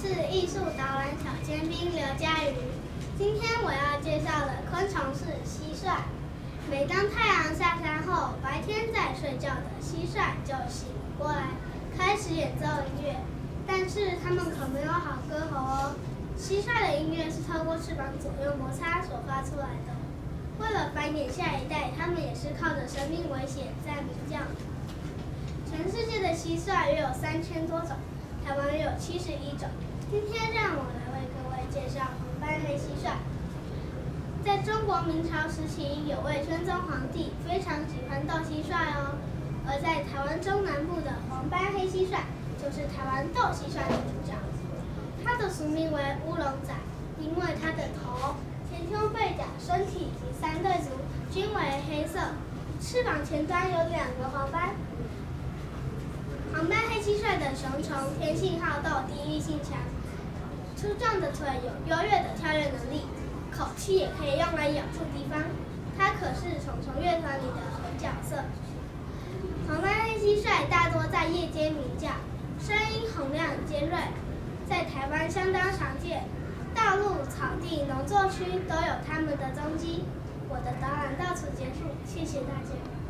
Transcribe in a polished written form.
是艺术导览小尖兵刘佳瑜。今天我要介绍的昆虫是蟋蟀。每当太阳下山后，白天在睡觉的蟋蟀就醒了过来，开始演奏音乐。但是它们可没有好歌喉哦。蟋蟀的音乐是透过翅膀左右摩擦所发出来的。为了繁衍下一代，它们也是靠着生命危险在鸣叫。全世界的蟋蟀约有3000多种，台湾约有71种。今天让我来为各位介绍黄斑黑蟋蟀。在中国明朝时期，有位宣宗皇帝非常喜欢斗蟋蟀哦。而在台湾中南部的黄斑黑蟋蟀，就是台湾斗蟋蟀的主角。它的俗名为乌龙仔，因为它的头、前胸、背甲、身体及3对足均为黑色，翅膀前端有2个黄斑。黄斑黑蟋蟀的雄虫天性好斗，地域性强，粗壮的腿有优越的跳跃能力，口器也可以用来咬住敌方。它可是虫虫乐团里的狠角色。黄斑黑蟋蟀大多在夜间鸣叫，声音洪亮尖锐，在台湾相当常见，道路、草地、农作区都有它们的踪迹。我的导览到此结束，谢谢大家。